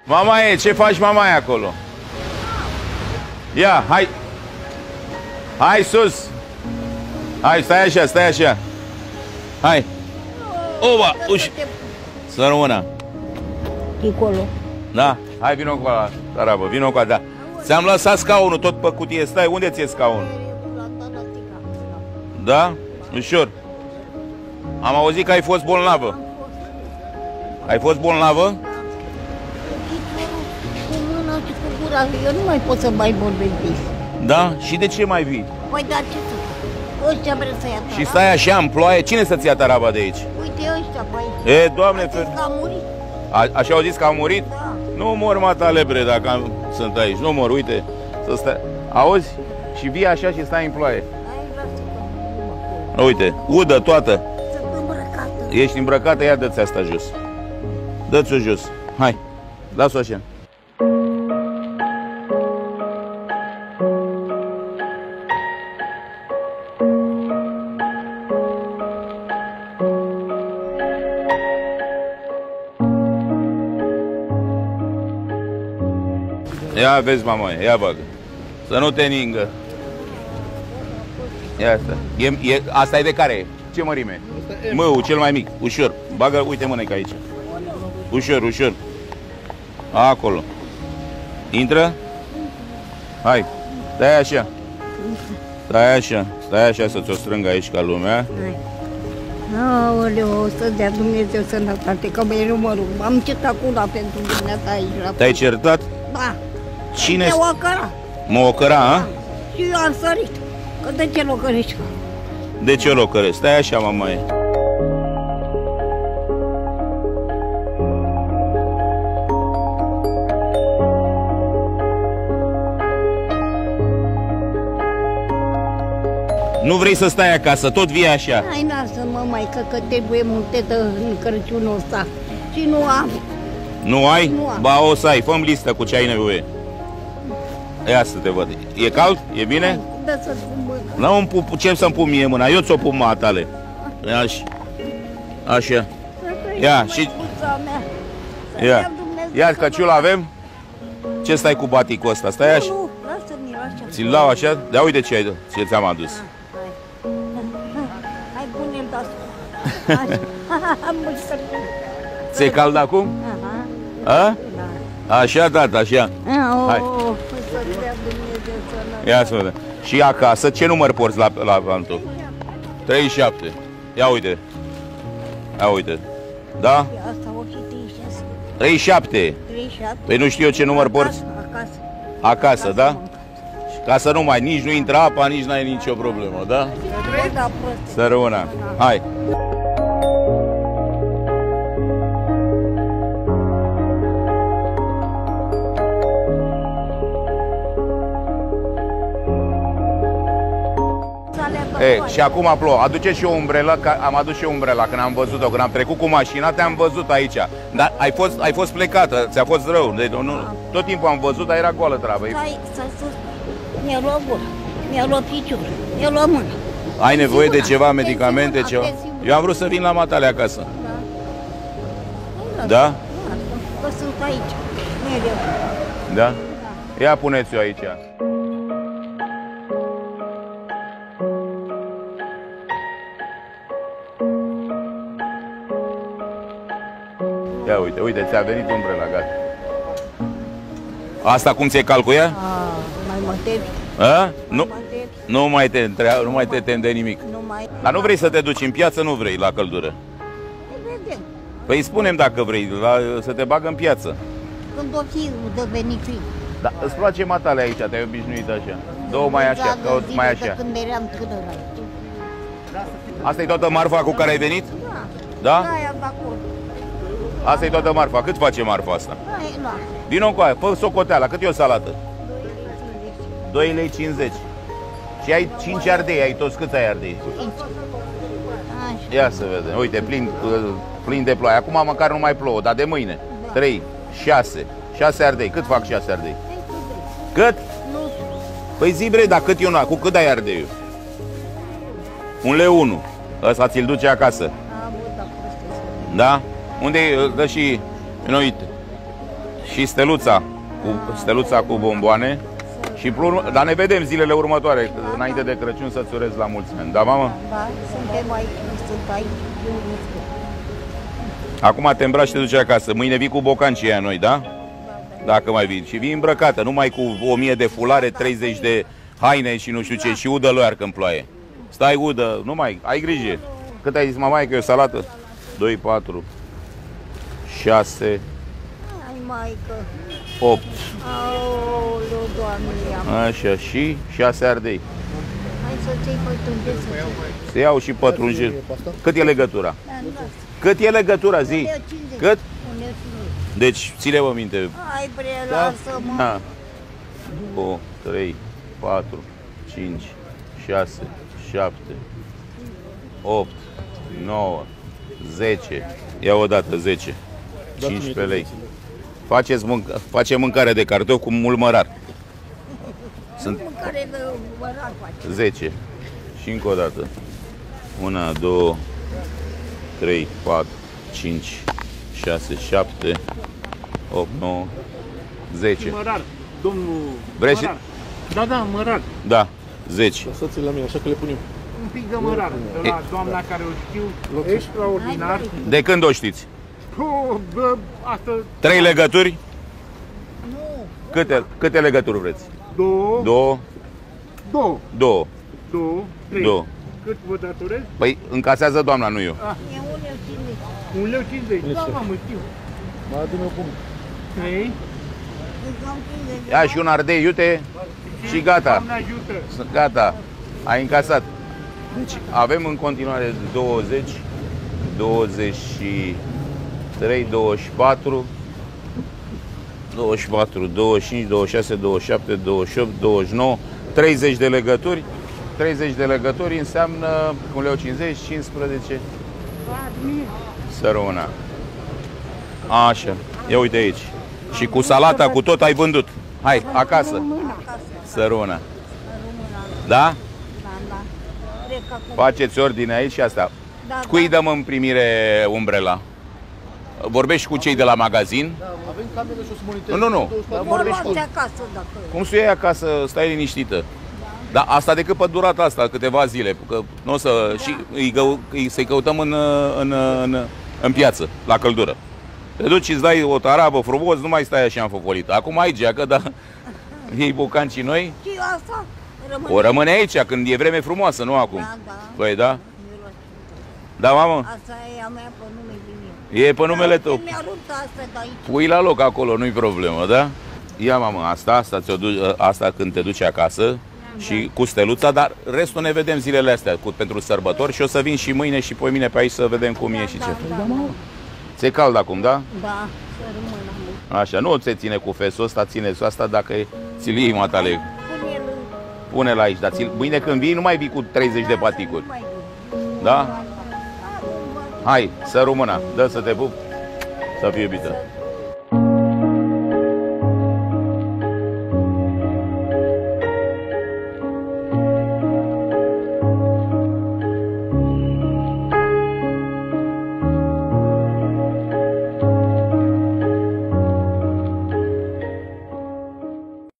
Mamaie, ce faci, mamaie, acolo? Ia, hai. Hai sus. Hai, stai așa, stai așa. Hai. Oba, uși. Să rămână. Nicolo. Da, hai, vino cu ala, Tarabă, vino cu ala, da. Ți-am lăsat scaunul tot pe cutie, stai, unde ți-e scaunul? Da? Ușor. Am auzit că ai fost bolnavă. Ai fost bolnavă? Cu mâna și cu gura, eu nu mai pot să mai vorbesc de ei. Da? Și de ce mai vii? Păi, dar ce să fac? Ăștia vreau să ia taraba. Și stai așa în ploaie, cine să-ți ia taraba de aici? Uite ăștia, băi. E, Doamne, Că a murit. Așa au zis că a murit? Da. Nu mor, matalebre, dacă sunt aici. Nu mor, uite. Să stai. Auzi? Și vii așa și stai în ploaie. Uite, udă toată. Sunt îmbrăcată. Ești îmbrăcată, ia dă-ți asta jos. Dă-ți-o jos. Hai, lasă-o așa. Ia vezi, mama, ia bagă. Să nu te ningă. Ia asta. Asta e de care? Ce mărime? Mău, cel mai mic. Ușor. Bagă, uite mâneca aici. Ușor, ușor. Acolo. Intră. Hai. Stai așa. Stai așa. Stai așa să ți-o strâng aici ca lumea. Aoleu, să dea Dumnezeu sănătate, că mi-e numărul. Am cetat cuna pentru dumneata aici. Te-ai certat? Da. Cine? Me ocăra. Mă ocăra, a? Și eu am sărit. Că de ce locărești? De ce o locăresc? Stai așa, mamaie. Nu vrei să stai acasă, tot vii așa. Hai, lasă-mă, maică, că trebuie multe în Crăciunul ăsta. Și nu am. Nu ai? Nu am. Ba, o să ai. Fă-mi listă cu ce ai nevoie. Ia să te văd. E cald? E bine? Da, să-ți pun mâna. Nu îmi pup, ce să-mi pun mie mâna? Eu ți-o pun matale. Așa. Așa. Ia, și... Ia. Ia, căciul avem? Ce stai cu baticul ăsta? Stai așa? Nu, lasă-mi așa. Ți-l lau așa? Da, uite ce ți-am adus. Hai, pune-l de-asta. Am mulțumit. Ți-e cald acum? Aha. A? Așa, tata, așa. Hai. Să-ți dea Dumnezeu sănătate. Ia să vedem. Și acasă, ce număr porți la vantul? 37. Ia uite. Ia uite. Da? Asta o fi 36. 37. 37. Păi nu știu eu ce număr porți. Acasă. Acasă, da? Ca să nu mai, nici nu intră apa, nici n-ai nicio problemă, da? Da, prost. Să rămână. Hai. Și acum plouă. Aduce și o umbrelă, că am adus și o umbrelă când am văzut-o, când am trecut cu mașina, te-am văzut aici. Dar ai fost plecată, ți-a fost rău. Tot timpul am văzut, dar era goală treabă. Mi-a luat gura, mi-a luat picior, mi-a luat mână. Ai nevoie de ceva medicamente, ceva? Eu am vrut să vin la matale acasă. Da? Că sunt aici, mereu. Da? Ia puneți-o aici. Ia uite, uite, ți-a venit umbrela, gata. Asta cum ți-e calcuia? Mai mă tebi. A? Nu mai te tem de nimic. Dar nu vrei să te duci în piață, nu vrei la căldură. Vedem. Păi spunem dacă vrei, să te bagă în piață. Când o fi de beneficiu. Da, îți place matale aici, te-ai obișnuit așa. Două mai așa, cauți mai așa. Când eram tânără. Asta e toată marfa cu care ai venit? Da? Da? Da, i-am dat acolo. Asta e toată marfa. Cât face marfa asta? Da, e la. Din nou cu aia, fă socoteala, cât e o salată? 2,50 lei. Și ai 5 ardei, ai toți câți ai ardei? Ia să vedem, uite, plin de ploaie. Acum măcar nu mai plouă, dar de mâine. 3, 6 ardei. Cât fac 6 ardei? Cât? Păi zi bre, dar cât e una? Cu cât ai ardeiul? 1,1 lei. Ăsta ți-l duce acasă. Da? Unde dă și... Nu uite. Și steluța cu bomboane. Și dar ne vedem zilele următoare, înainte de Crăciun, să-ți urez la mulți ani. Da, mamă? Da, suntem aici, sunt aici. Acum te îmbraci și te duci acasă. Mâine vii cu bocancii aia noi, da? Dacă mai vii. Și vii îmbrăcată, numai cu 1000 de fulare, 30 de haine și nu știu ce, și udă loiarcă în ploaie. Stai udă, nu mai, ai grijă. Cât ai zis, mamaie, că e o salată? 2, 4, 6, Ai, maică. 8. Aoleu, Doamne, Așa, și 6 ardei. hai să-ți iei pătrunjel, să-ți iei. Se iau și pătrunjel. Cât e legătura? Da. Cât e legătura, zi? 1,50. Cât? 1,50. Deci, ține-mă minte. Hai, bre, lasă-mă. Da. 2, 3, 4, 5, 6, 7, 8, 9, 10. Ia o dată 10. 15 lei. Facem mâncare de cartofi cu mult mărar. Sunt Mâncare de mărar face. 10. Și încă o dată. 1, 2, 3, 4, 5, 6, 7, 8, 9, 10. Mărar, domnul Vrei și- Mărar. Da, da, mărar. Da, 10. Lăsați-l la mine, așa că le punem. Un pic de mărar. De la doamna care o știu, extraordinar. De când o știți? Bă, asta 3 legături? Nu, Câte legături vreți? 2, 2, 2, 2, 2, 3. 2. Cât vă datorez? Păi încasează doamna, nu eu. e 1,50. 1,50 lei. Da, mamă, știu. Mai adu-mi o pumă. 3. Îți dau 50 de Ia și un ardei, iute, și gata. Doamne ajută. Gata, ai încasat. Deci avem în continuare 20, 23, 24, 24, 25, 26, 27, 28, 29, 30 de legături. 30 de legături înseamnă 1,50 lei, 15. Sărăuna. Așa, ia uite aici. Și cu salata, cu tot ai vândut. Hai, acasă. Sărăuna. Da? Da, da. Cred că acum... Faceți ordine aici și asta. Da, Cui dăm în primire umbrela? Vorbești cu cei de la magazin? Avem cameră și o să monitorizăm. Nu. Dar vorbești luați acasă dacă... Cum să o iei acasă, stai liniștită. Dar asta decât pe durata asta, câteva zile. Că nu o să... Și să-i căutăm în piață, la căldură. Te duci, îți dai o tarabă frumos, nu mai stai așa înfăfolită. Acum ai geacă, dar iei bocancii noi. Și asta rămâne... O rămâne aici, când e vreme frumoasă, nu acum. Da, da. Păi da? Miroase. Da, mamă? Asta e a mea pe nume de mine. E pe numele tău. Mi-a rupt asta de aici. Pui la loc acolo, nu-i problemă, da? Ia, mamă, asta când te duci acasă și cu steluța, dar restul ne vedem zilele astea pentru sărbători și o să vin și mâine și poimine pe aici să vedem cum e și ce. Ți-e cald acum, da? Da, să rămână mult. Așa, nu ți ține cu fesul ăsta, ține-ți asta dacă ți-l iei, matale. Pune-l în... Pune-l aici, dar mâine când vii nu mai vii cu 30 de paticuri. Mai Da? Hai, să rămână, dă să te pup, să fii iubită.